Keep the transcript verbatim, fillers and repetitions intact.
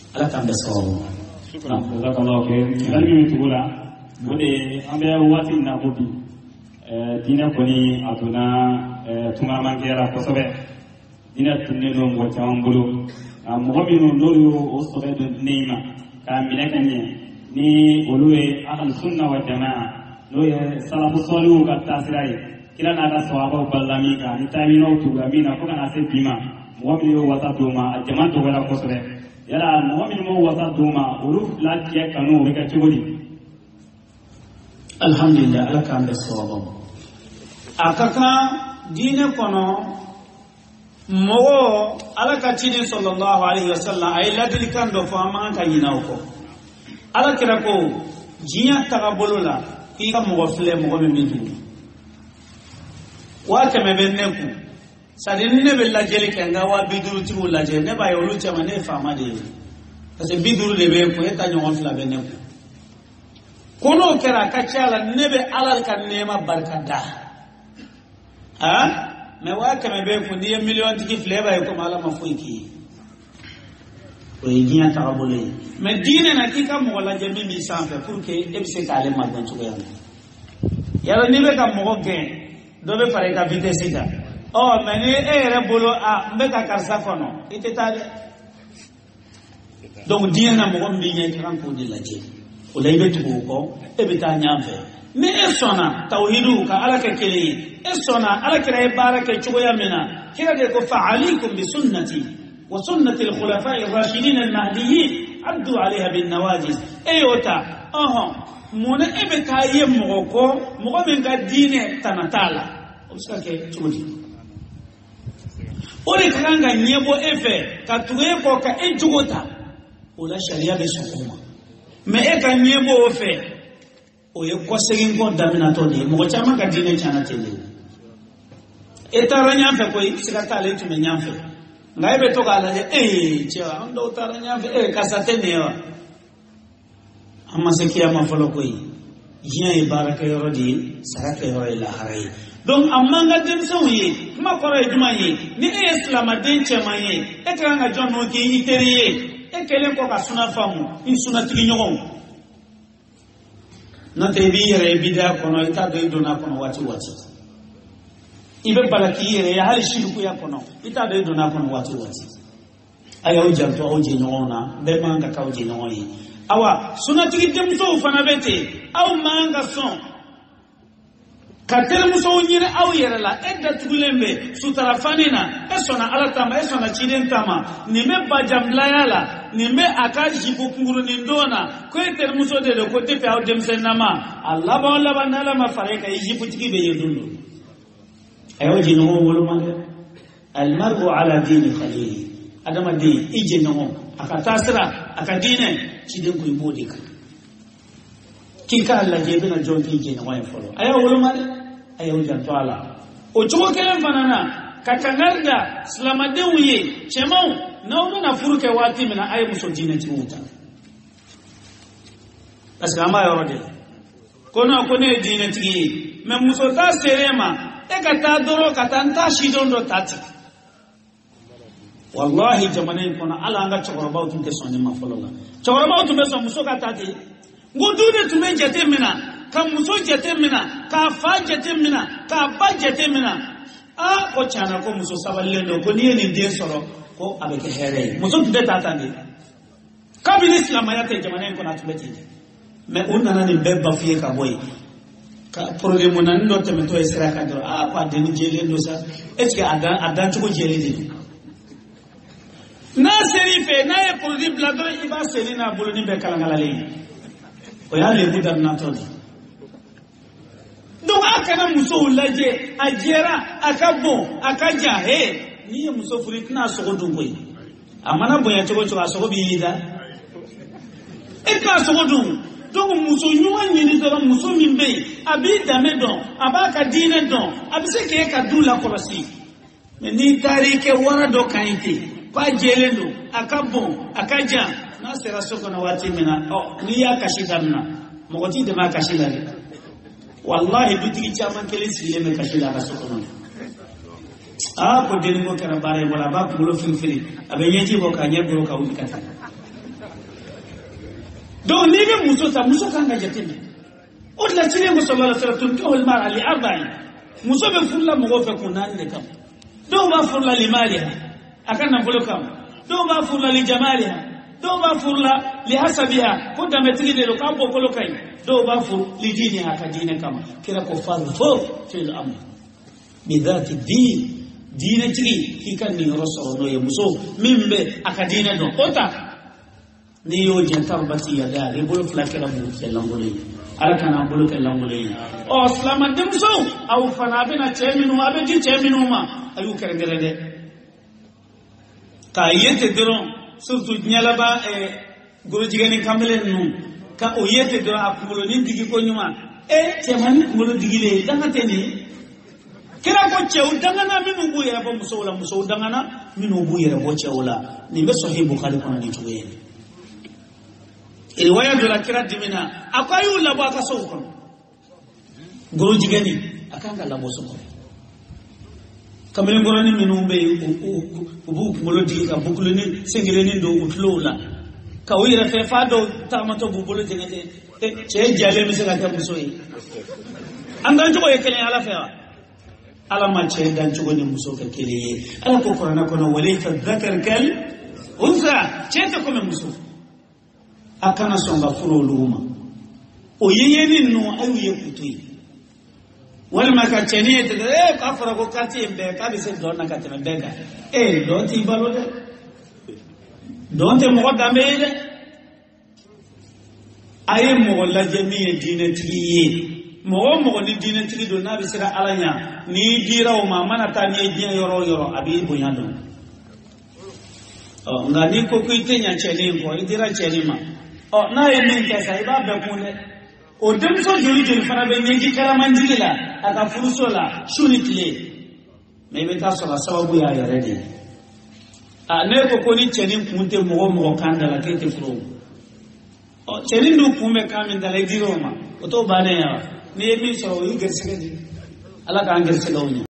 ala kan bɛ sababu shukran jazakallahu khair dan mi tugula bode ambe wati na ko bi eh dina ko ni aduna eh tuma mangera ko sobe dina tunne no mo tawambulu mo bi no nolu o sobe do neema ka milakanye ni olue ahlus sunna wal jamaa no ye salafu salihu ka tasirai kila na da sawaba ballami ka ni tawino tuga mina ko kana se bima mo bi yo wata duma jamaa to wala ko sobe yala mo mi mo wata duma ulu la tiya kanu be ka chigodi alhamdulillah ala kan be sababu akaka dine kono mo ala ka tini sallallahu alaihi wasallam ay ladil kan do fama kan yinaw ko ala kira ko jinya tagabolola ki ka mo fle mo be mi du wa kame be neku sadin ne be la jeli kan ga wa biduru ti wala je ne ba yolu chama ne fama de parce que biduru de be ko eta nyon fla be neku kono kera ka chala ne be alal kan nema barkada ha me wa kame be ko ni million ti flavor ko mala mafuiki o yinya tagabole me dine na kika mo wala jemi mi sanfe pour que ebse kale magan to yalla yalla ni be ka mo gen do be pare ka vitesse ga oh meni ere bolo a mbeka karsa kono ite tade donc dine na mo mbi nyi kan ko de laje o lay be tugo ko e be ta nyamfe me esona tawhidu ka ala ka kele esona ala kira baraka chugo yamina kira de ko fa'alikum bi sunnati wa sunnati al khulafa'i ar-rashidin al-mahdiyyin abdu 'alayha bin nawajiz ayota aha mona e be ta yem mo ko mo be ga dine tanatala o ska ke chugo ore kanga nyebo efe ka tuwe ko ka ejugota ola sharia be sokoma me e ka nyebo ofe o ye ko segin ko damina to ni mo chama ka dine chana tele etaranya fe ko sika tale tume nyamfe ngai be to kala je eh chewa ndo taranya fe e kasate newa amma sekiya ma folo ko yi yin baraka yorodi saraka yoro la harai donc amma nga dem sawi ma ko re juma yi ni islam den chema yi e ka nga jonno ki yiteriye e kelen ko ka suna famu in suna tigi nyogon na te bi yere bida kono ita do idona kono wati wati ibe balaki yere ya hali shirku ya kono ita do idona kono wati wati aya o janto o je nyona be manga ka o je nyoyi awa suna tigi dem so fana bete aw manga son katel muso nyire aw yere la edda tugulembe sutara fanina esona alatama esona chidentama nimbe bajamla yala nimbe akaji bukunguru nindona ko etel muso de ko tepe aw demsenama allah ba wala banala mafareka yijibu tikibe yedundu ayo jino wolo mande al mar'u ala dini khalili adama di ijino akatasra akadine chiden ko ibodika kinka allah jebe na jonki jino wa folo ayo wolo mande ayo janto ala o chugo kelen fanana kakangarda slamade wiye chemau nauno na furuke wati mina ayo muso dine timuta asama yorode kono kone dine tigi me muso ta serema e kata doro kata nta shidondo tati wallahi jamane kono ala anga chokoroba utunte sonye mafolola chokoroba utunte son muso katati ngudude tumenjete mina ka muso jete mina ka fa jete mina ka ba jete mina a ko chana ko muso saballe do ko ni ni den soro ko abeke here muso tude tata ni ka bi islam ya te jamane ko na tubeti me unna nani bebba fiye ka boy ka problème nan do te me to isra ka do a pa den jele do sa est ce que adan adan ko jele di na serife na e problème la do iba selina bulu ni be kala ngala le o ya le budan na to donc akana muso laje ajera akabo akaja he ni muso furitna sogo dungo yi amana boya to to sogo bi yida e ka sogo dungo donc muso nyuwa nyini do muso mimbe abi dame don abaka dine don abise ke ka dula korosi mais ni tarike wara do kainte pa jelendo akabo akaja na sera soko na wati mina oh ni ya kashidanna mogoti de ma kashidani wallahi bitigi chaman kelen sile me kashila rasukuna ah ko deni mo kara bare wala ba bulo fin fili abe nyeji ko ka nyebro ka udi kata do ni be muso ta muso kan ga jatine o la cire muso sallallahu alaihi wasallam tunkihu al-mar'a li arba'in muso be fulla mo go fe kunan de kam do ba fulla li maliha akan na bolo kam do ba fulla li jamaliha do ba fulla li hasabiha ko da metri de ko abo kolo kai do ba fu li diniha ka dine kam kira ko farfo fil amr bi dhati din dina tigi hikan ni rosoro no yemuso mimbe akadina do ota ni yo jentar bati ya da re bolo flakera bu selangole ala kana bolo kelangole o salama demso aw fana bena cheminu abe di cheminu ma ayu kerengere de ka yete dron surtout nyalaba e goro jigani kamelen nu ka o yete dron akulo ni digi ko nyuma e chemani ngolo digile dangate ni kira ko cew dangana minu bu yere bo muso wala muso dangana minu bu yere bo cew la ni be sahih bukhari kono ni tuwe riwaya dola kira dimina akayu labo aka so kono goro jigani akanga labo so kono kamel ngoro ni minu be bu bolo di ka bukulu ni sengele ni do utlo la ka o yere fe fa do tamato bu bolo jengete ce jale mi se ka ta muso yi anga to e kelen ala fe ala ma ce dan ci goni muso ka kele ala ko qur'ana kono walaysa dhakar kal unsa ce ta kuma muso akana songa furo luma o yeyeni no ayu ye kutui wal ma ka cheni te e ka fara ko kati be ka bi se don na ka te bega e do ti balode don te mo da meede ayi mo la jamiye dinati mo mo ni dinati do na bi sira alanya ni dira o ma mana ta ni din yoro yoro abi bonyado o ngani ko ko itenya cheni ko idira cheni ma o na ye min ka sai ba be kunde o dem so joli joli fana be ngi kala manjila aka furuso la shunitle me be ta so la sababu ya ya redi a ne ko ko ni cheni kunte mo mo kanda la kete furo o cheni ndu kumbe kamin da le diro ma o to bane ya ne mi so yi gerse gadi ala ka an gerse gawni